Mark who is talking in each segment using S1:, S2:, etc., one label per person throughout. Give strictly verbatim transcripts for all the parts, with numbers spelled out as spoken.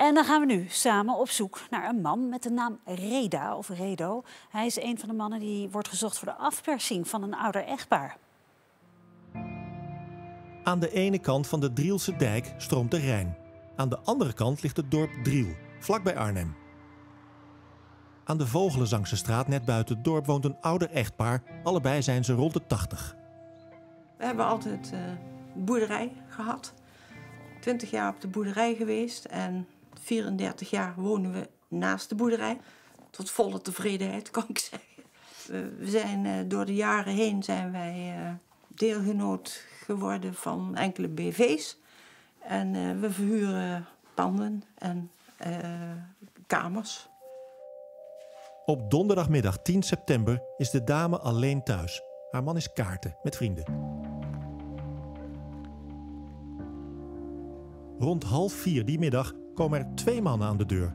S1: En dan gaan we nu samen op zoek naar een man met de naam Reda of Redo. Hij is een van de mannen die wordt gezocht voor de afpersing van een ouder echtpaar.
S2: Aan de ene kant van de Drielse dijk stroomt de Rijn. Aan de andere kant ligt het dorp Driel, vlakbij Arnhem. Aan de Vogelenzangse straat net buiten het dorp woont een ouder echtpaar. Allebei zijn ze rond de tachtig.
S3: We hebben altijd uh, boerderij gehad. twintig jaar op de boerderij geweest en vierendertig jaar wonen we naast de boerderij. Tot volle tevredenheid, kan ik zeggen. We zijn uh, door de jaren heen zijn wij uh, deelgenoot geworden van enkele B V's. En uh, we verhuren panden en uh, kamers.
S2: Op donderdagmiddag tien september is de dame alleen thuis. Haar man is kaarten met vrienden. Rond half vier die middag komen er twee mannen aan de deur.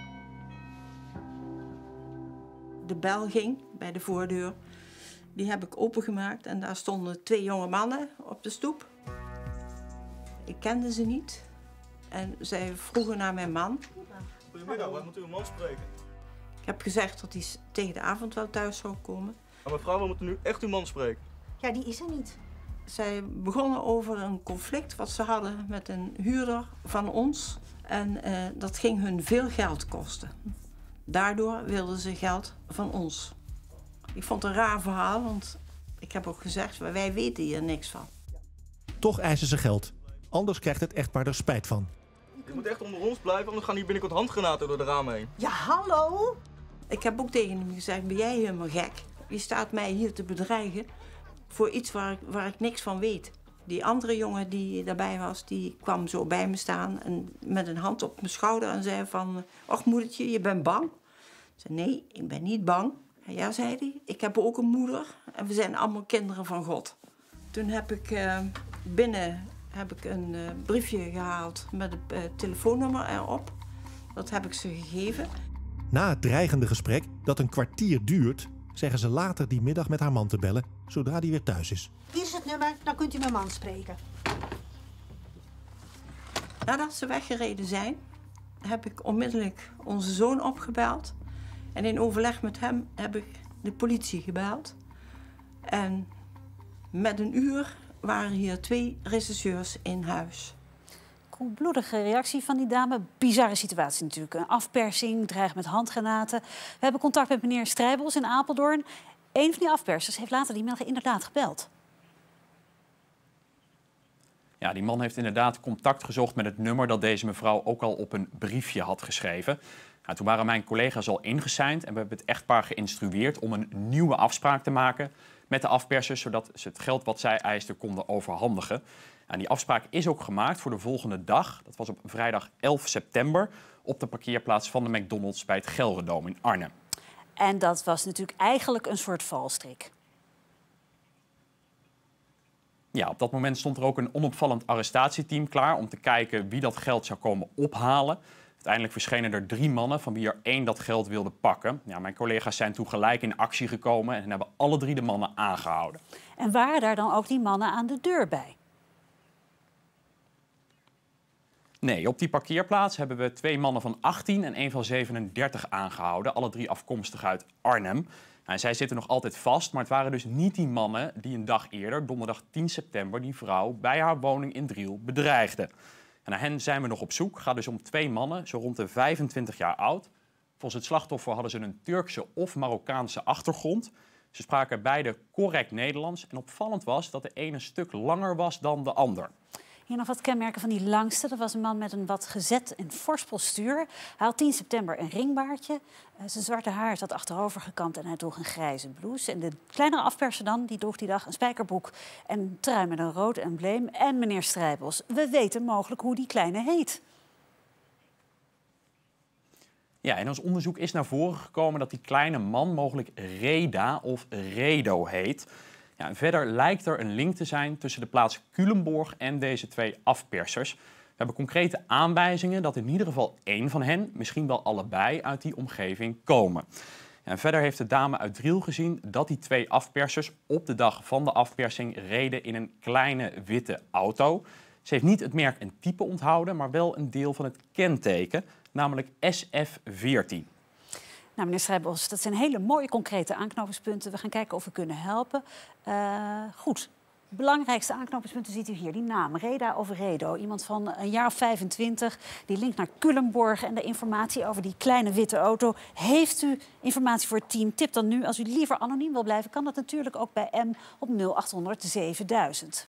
S3: De bel ging bij de voordeur. Die heb ik opengemaakt en daar stonden twee jonge mannen op de stoep. Ik kende ze niet en zij vroegen naar mijn man.
S4: Goedemiddag, waar moet u uw man spreken?
S3: Ik heb gezegd dat hij tegen de avond wel thuis zou komen.
S4: Maar mevrouw, we moeten nu echt uw man spreken.
S5: Ja, die is er niet.
S3: Zij begonnen over een conflict wat ze hadden met een huurder van ons. En uh, dat ging hun veel geld kosten. Daardoor wilden ze geld van ons. Ik vond het een raar verhaal, want ik heb ook gezegd, wij weten hier niks van.
S2: Toch eisen ze geld. Anders krijgt het echtpaar er spijt van.
S4: Je moet echt onder ons blijven, anders gaan hier binnenkort handgranaten door de ramen heen.
S5: Ja, hallo?
S3: Ik heb ook tegen hem gezegd, ben jij helemaal gek? Je staat mij hier te bedreigen voor iets waar ik, waar ik niks van weet. Die andere jongen die daarbij was, die kwam zo bij me staan en met een hand op mijn schouder en zei van, ach moedertje, je bent bang? Ik zei, nee, ik ben niet bang. Ja, zei hij, ik heb ook een moeder en we zijn allemaal kinderen van God. Toen heb ik uh, binnen heb ik een uh, briefje gehaald met het uh, telefoonnummer erop. Dat heb ik ze gegeven.
S2: Na het dreigende gesprek, dat een kwartier duurt, zeggen ze later die middag met haar man te bellen, zodra die weer thuis is.
S5: Hier is het nummer, dan kunt u mijn man spreken.
S3: Nadat ze weggereden zijn, heb ik onmiddellijk onze zoon opgebeld. En in overleg met hem heb ik de politie gebeld. En met een uur waren hier twee rechercheurs in huis.
S1: Koelbloedige reactie van die dame. Bizarre situatie natuurlijk. Een afpersing, dreigt met handgranaten. We hebben contact met meneer Strijbels in Apeldoorn. Een van die afpersers heeft later die middag inderdaad gebeld.
S6: Ja, die man heeft inderdaad contact gezocht met het nummer dat deze mevrouw ook al op een briefje had geschreven. Nou, toen waren mijn collega's al ingeseind en we hebben het echtpaar geïnstrueerd om een nieuwe afspraak te maken met de afpersers, zodat ze het geld wat zij eisten konden overhandigen. En die afspraak is ook gemaakt voor de volgende dag. Dat was op vrijdag elf september op de parkeerplaats van de McDonald's bij het Gelredome in Arnhem.
S1: En dat was natuurlijk eigenlijk een soort valstrik.
S6: Ja, op dat moment stond er ook een onopvallend arrestatieteam klaar om te kijken wie dat geld zou komen ophalen. Uiteindelijk verschenen er drie mannen, van wie er één dat geld wilde pakken. Ja, mijn collega's zijn toen gelijk in actie gekomen en hebben alle drie de mannen aangehouden.
S1: En waren daar dan ook die mannen aan de deur bij?
S6: Nee, op die parkeerplaats hebben we twee mannen van achttien en één van zevenendertig aangehouden. Alle drie afkomstig uit Arnhem. Nou, zij zitten nog altijd vast, maar het waren dus niet die mannen die een dag eerder, donderdag tien september, die vrouw bij haar woning in Driel bedreigden. En naar hen zijn we nog op zoek. Het gaat dus om twee mannen, zo rond de vijfentwintig jaar oud. Volgens het slachtoffer hadden ze een Turkse of Marokkaanse achtergrond. Ze spraken beide correct Nederlands. En opvallend was dat de ene een stuk langer was dan de ander.
S1: Hier nog wat kenmerken van die langste. Dat was een man met een wat gezet en fors postuur. Hij had tien september een ringbaardje. Zijn zwarte haar zat achterover gekamd en hij droeg een grijze blouse. En de kleinere afperser dan, die droeg die dag een spijkerbroek en een trui met een rood embleem. En meneer Strijbels, we weten mogelijk hoe die kleine heet.
S6: Ja, in ons onderzoek is naar voren gekomen dat die kleine man mogelijk Reda of Redo heet. Ja, en verder lijkt er een link te zijn tussen de plaats Culemborg en deze twee afpersers. We hebben concrete aanwijzingen dat in ieder geval één van hen, misschien wel allebei, uit die omgeving komen. Ja, en verder heeft de dame uit Driel gezien dat die twee afpersers op de dag van de afpersing reden in een kleine witte auto. Ze heeft niet het merk en type onthouden, maar wel een deel van het kenteken, namelijk S F veertien.
S1: Nou, meneer Strijbos, dat zijn hele mooie concrete aanknopingspunten. We gaan kijken of we kunnen helpen. Uh, goed. De belangrijkste aanknopingspunten ziet u hier. Die naam, Reda of Redo. Iemand van een jaar of vijfentwintig, die linkt naar Culemborg en de informatie over die kleine witte auto. Heeft u informatie voor het team? Tip dan nu. Als u liever anoniem wil blijven, kan dat natuurlijk ook bij M op nul achthonderd zevenduizend.